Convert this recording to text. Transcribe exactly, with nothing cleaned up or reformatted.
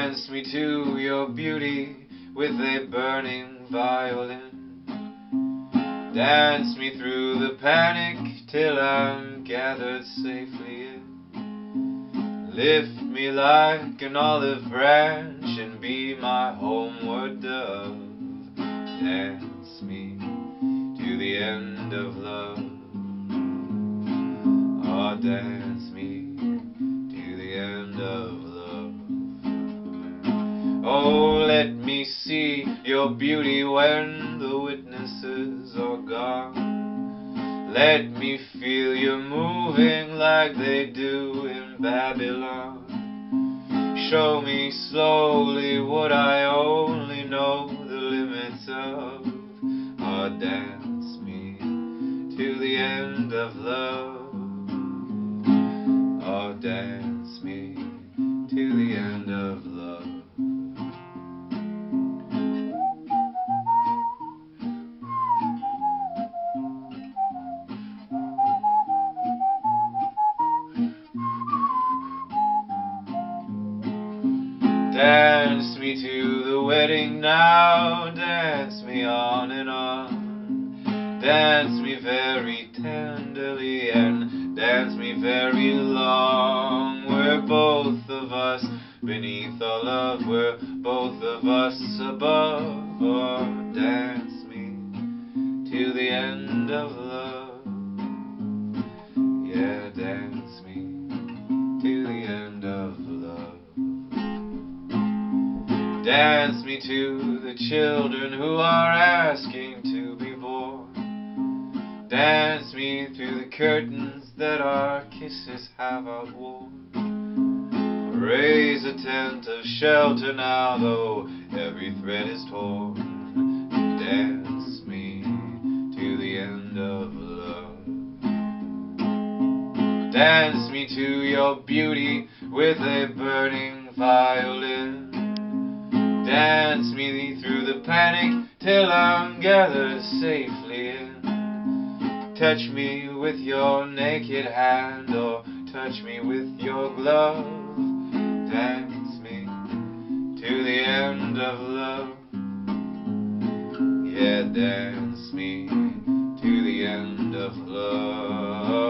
Dance me to your beauty with a burning violin. Dance me through the panic till I'm gathered safely in. Lift me like an olive branch and be my homeward dove. Dance me to the end of love. Oh, dance me to the end of love. Oh, let me see your beauty when the witnesses are gone. Let me feel you moving like they do in Babylon. Show me slowly what I only know the limits of. Oh, dance me to the end of love. Oh, dance me to the end of love. Dance me to the wedding now, dance me on and on. Dance me very tenderly and dance me very long. We're both of us beneath our love, we're both of us above. Oh, dance me to the end of love. Yeah, dance me to the end of love. Dance me to the children who are asking to be born. Dance me through the curtains that our kisses have outworn. Raise a tent of shelter now, though every thread is torn. Dance me to the end of love. Dance me to your beauty with a burning violin. Dance me through the panic till I'm gathered safely in. Touch me with your naked hand or touch me with your glove. Dance me to the end of love. Yeah, dance me to the end of love.